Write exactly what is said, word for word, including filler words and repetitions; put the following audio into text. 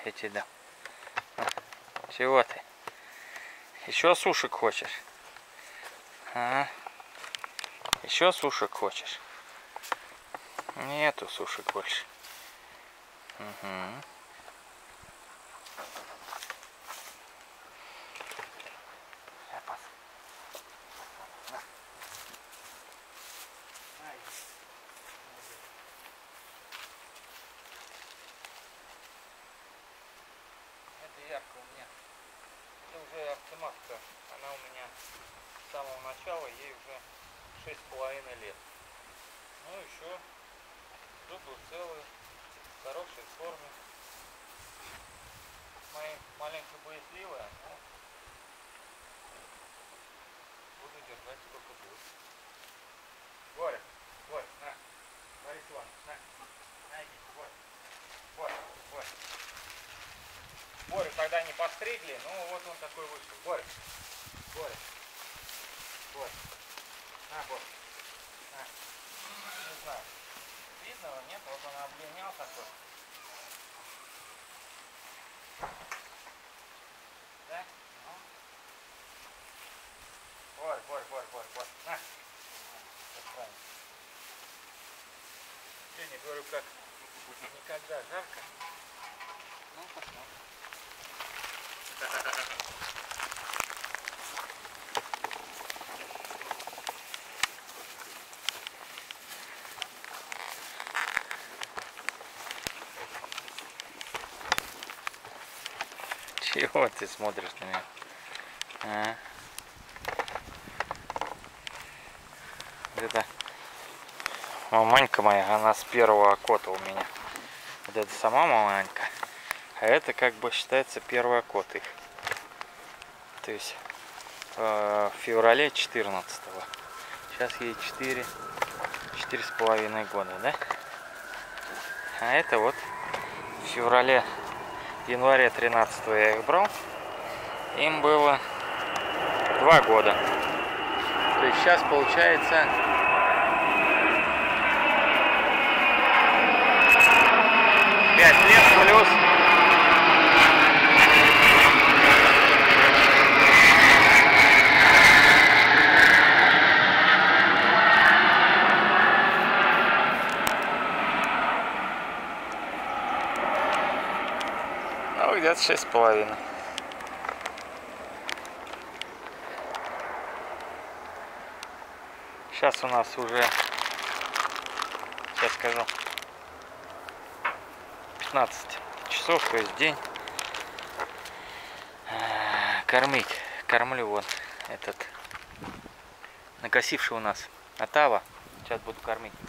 я тебе дам. Чего ты? Еще сушек хочешь? А? Еще сушек хочешь? Нету сушек больше. Угу. Это ярко у меня. Это уже автоматка. Она у меня с самого начала, ей уже шесть с половиной лет. Ну еще зубы целые, в хорошей форме. Мои маленько боязливая, но буду держать сколько будет. Боря, Боря, на, Борис Иванович, на, на, иди, Боря, Боря, Боря. Борю тогда не постригли, ну вот он такой вышел. Боря, Боря, Боря, на, Боря, на, не знаю, видно его, нет, вот он облинял такой. Да? Ну. Борь, Борь, Борь, Борь, Борь, на. Сегодня говорю, как никогда жарко. Ну, посмотрим. Чего ты смотришь на меня? А? Это маманька моя, она с первого окота у меня. Вот это сама маманька, а это как бы считается первый окот их. То есть э, в феврале четырнадцатого. Сейчас ей четыре, четыре с половиной года, да? А это вот в феврале, январе тринадцатого я их брал. Им было два года. То есть сейчас получается пять лет плюс ну где-то шесть с половиной. Сейчас у нас уже, сейчас скажу, пятнадцать часов, то есть день. Кормить, кормлю вот этот накосивший у нас Отава. Сейчас буду кормить.